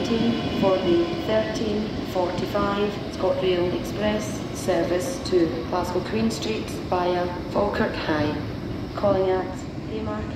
waiting for the 13:45 ScotRail Express service to Glasgow Queen Street via Falkirk High, calling at Haymarket.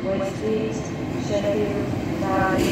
Westgate, Sheffield, Derby,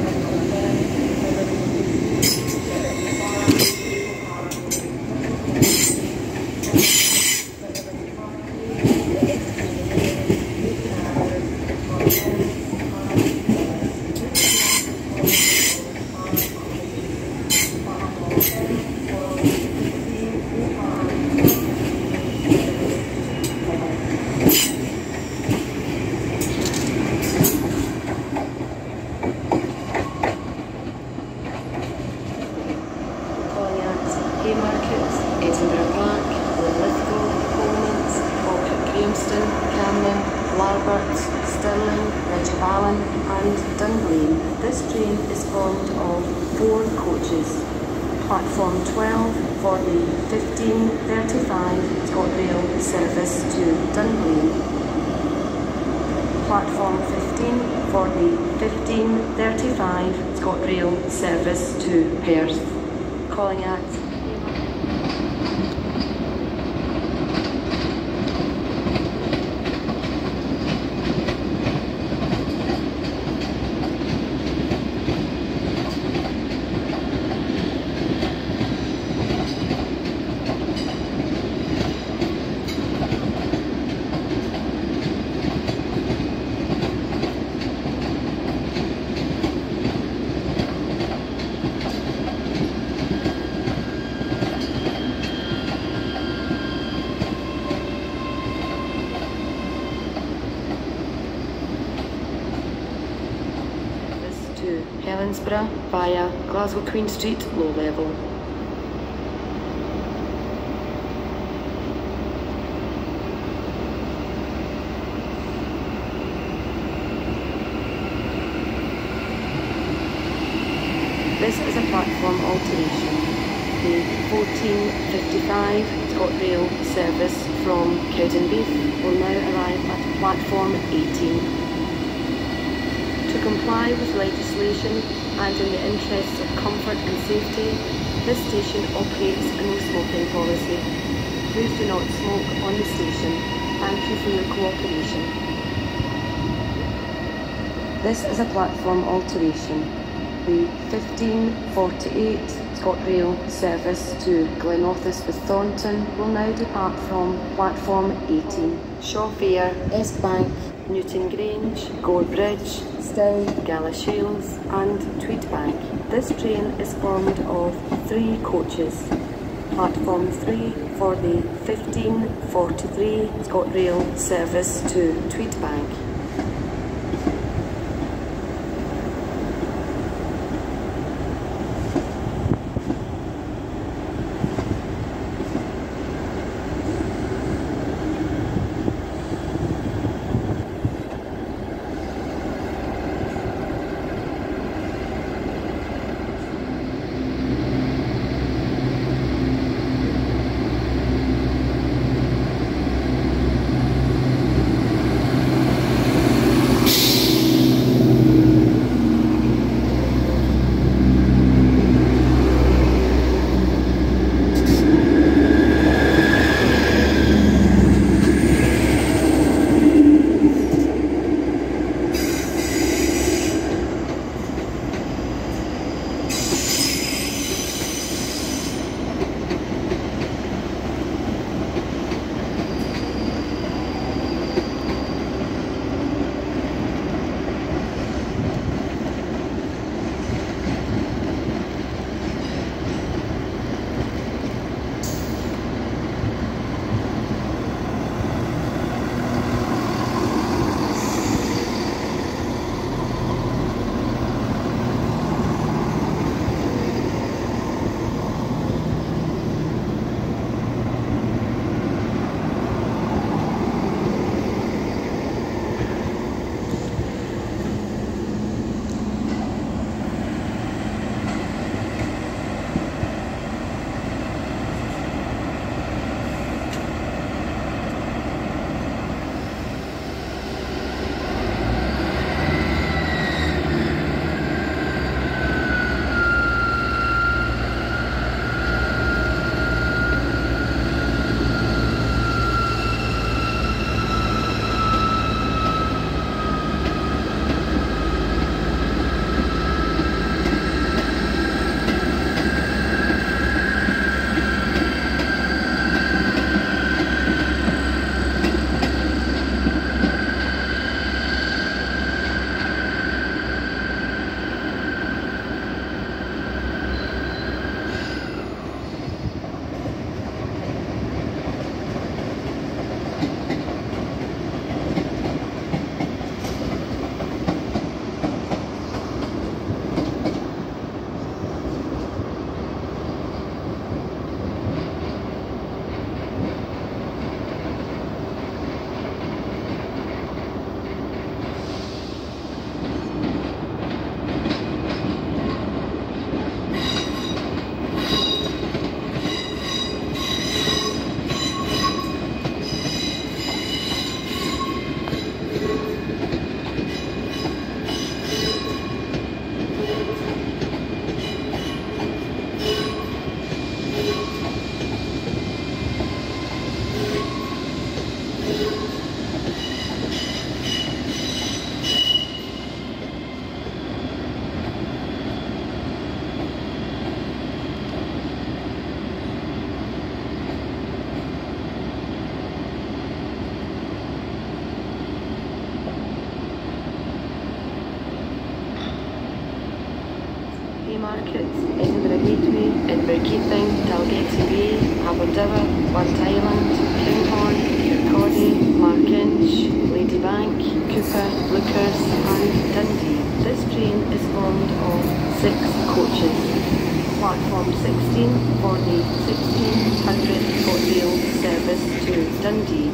Haymarket, Edinburgh Black, Linlithgow, Coleman, Falkirk Grahamston, Camden, Larbert, Stirling, Ridge of Allen and Dunblane. This train is formed of 4 coaches. Platform 12 for the 15:35 ScotRail service to Dunblane. Platform 15 for the 15:35 ScotRail service to Perth. Calling at Helensburgh via Glasgow Queen Street low level. This is a platform alteration. The 14:55 ScotRail service from Cowdenbeath will now arrive at platform 18. To comply with legislation and in the interests of comfort and safety, this station operates a no smoking policy. Please do not smoke on the station. Thank you for your cooperation. This is a platform alteration. The 15:48 ScotRail service to Glenrothes with Thornton will now depart from platform 18. Shaw Fair, Estbank, Newton Grange, Gore Bridge, Stow, Galashiels and Tweedbank. This train is formed of 3 coaches. Platform 3 for the 15:43 ScotRail service to Tweedbank. Haymarket, Edinburgh Gateway, Edinburgh Keating, Dalgety Bay, Aberdour, Blunt Island, Kinghorn, Kirkcaldy, Markinch, Ladybank, Cooper, Lookers and Dundee. This train is formed of 6 coaches. Platform 16 for the 1600 ScotRail service to Dundee.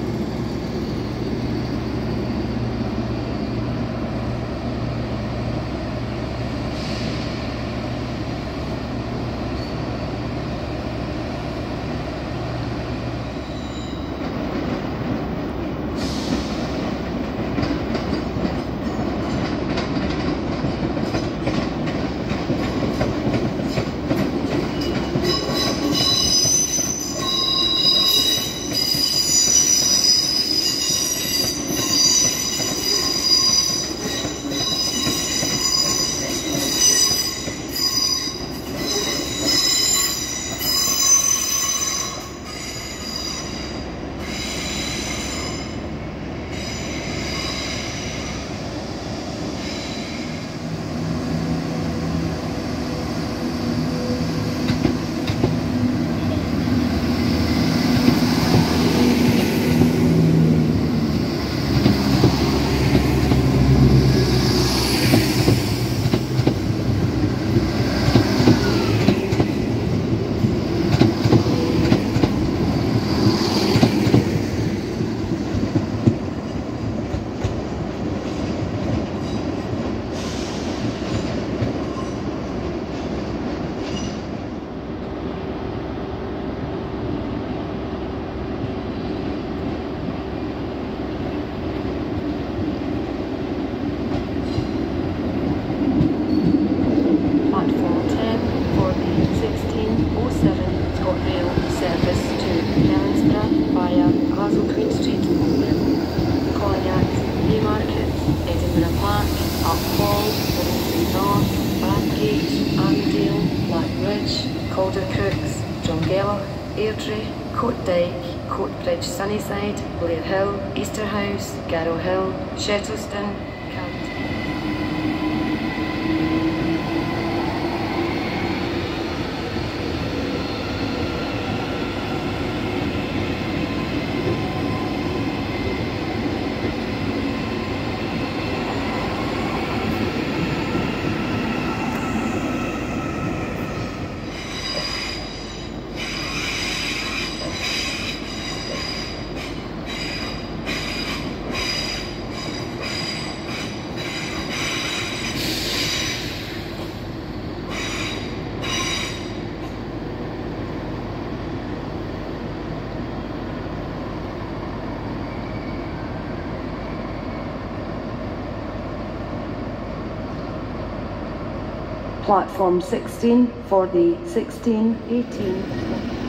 Caldercrooks, Drumgella, Airdrie, Coatdyke, Coatbridge Sunnyside, Blair Hill, Easterhouse, Garrow Hill, Shettleston, Platform 16 for the 1618.